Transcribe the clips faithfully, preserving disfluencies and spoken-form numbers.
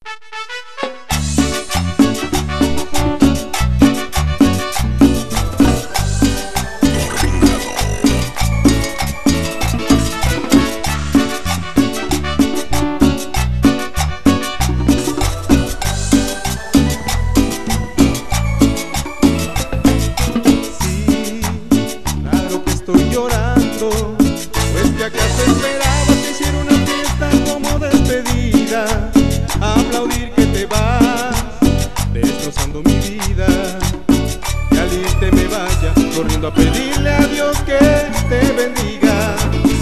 Estoy llorando, pues que acaso esperabas que hiciera una fiesta como despedida, aplaudir que te vas, destrozando mi vida, que al irte me vaya corriendo a pedirle a Dios que te bendiga.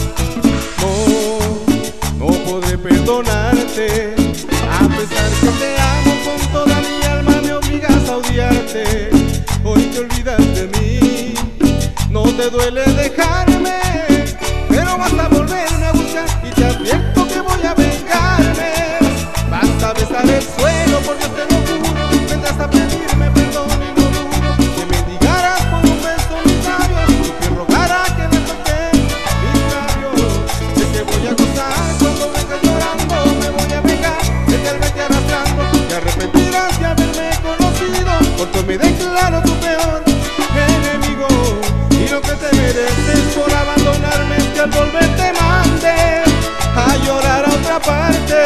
No, no podré perdonarte, a pesar que te amo con toda mi alma, me obligas a odiarte. Hoy te olvidas de mí, no te duele dejarme, pero vas a volverme a buscar y te advierto que voy a vengarme. Vas a besar el suelo, por Dios te lo juro, vendrás a pedirme perdón y no dudo que me mendigarás por un beso mis labios, y que rogará que me toque mis labios. Sé que voy a gozar cuando vengas llorando, me voy a vengar de que al verte arrastrando te arrepentirás de haberme conocido, porque me declaro tu peor enemigo. Y lo que te mereces por abandonarme es que al volver te mande a llorar a otra parte.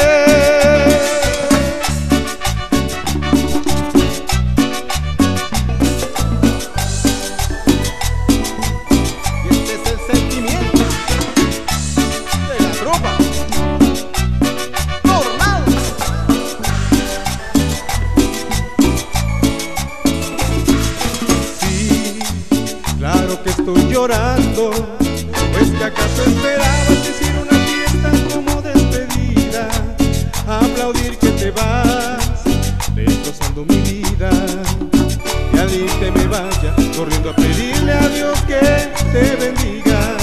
Y este es el sentimiento de la tropa Tornado. Sí, claro que estoy llorando, pues que acaso esperabas que hiciera una fiesta como despedida, aplaudir que te vas, destrozando mi vida, y al irte me vaya corriendo a pedirle a Dios que te bendiga.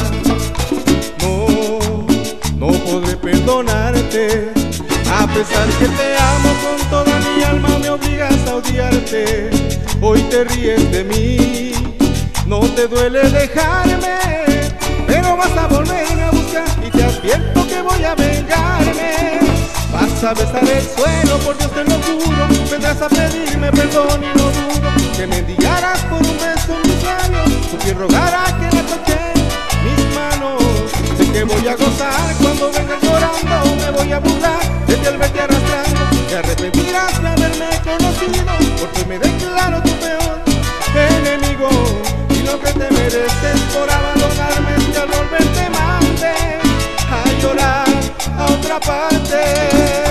No, no podré perdonarte, a pesar que te amo con toda mi alma, me obligas a odiarte. Hoy te ríes de mí, no te duele dejarme, pero vas a volverme a buscar y te advierto que voy a vengarme. Vas a besar el suelo, por Dios te lo juro, vendrás a pedirme perdón y no dudo que me mendigarás por un beso en mis labios, tu piel rogará que le toque mis manos. Sé que voy a gozar cuando vengas llorando, me voy a burlar desde el verte arrastrando, te arrepentirás de haberme conocido, porque me declaro tu peor enemigo. Y lo que te mereces por abandonarme es que al volver te mande a llorar a otra parte.